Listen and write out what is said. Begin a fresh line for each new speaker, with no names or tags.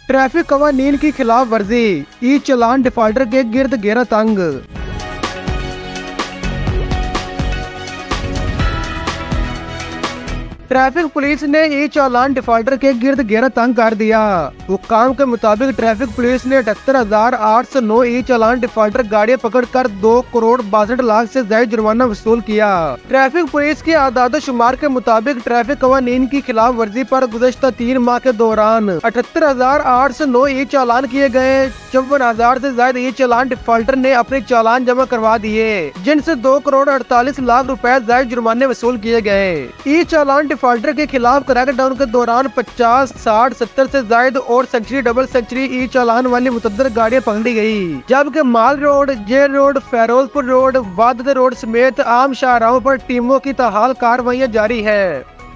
Traffic कवानीन की खिलाफ वर्जी, ई चालान डिफाल्टर के गिर्द घेरा तंग। ट्रैफिक पुलिस ने ई चालान डिफाल्टर के गिर्द घेरा तंग कर दिया। हुक्काम के मुताबिक ट्रैफिक पुलिस ने 78,809 ई चालान डिफाल्टर गाड़ियां पकड़कर 2,62,00,000 से ज्यादा जुर्माना वसूल किया। ट्रैफिक पुलिस के आदाद-ओ-शुमार के मुताबिक ट्रैफिक कवानीन की खिलाफ वर्जी पर गुज़श्ता 3 माह के दौरान 78,809 ई चालान किए गए। 54,000 से ज्यादा ई चालान डिफाल्टर ने अपने चालान जमा करवा दिए, जिनसे 2,48,00,000 रुपए ज्यादा जुर्माने वसूल किए गए। ई चालान डिफाल्टर के खिलाफ क्रैकडाउन के दौरान 50, 60, 70 से ज्यादा और century, double century e challan वाली मुतअद्दिद गाड़ियां पकड़ी गई, जबकि mall road, jail road, Ferozepur road, वादद रोड समेत आम शाहराहों पर टीमों की ताहाल कार्रवाइयां जारी है।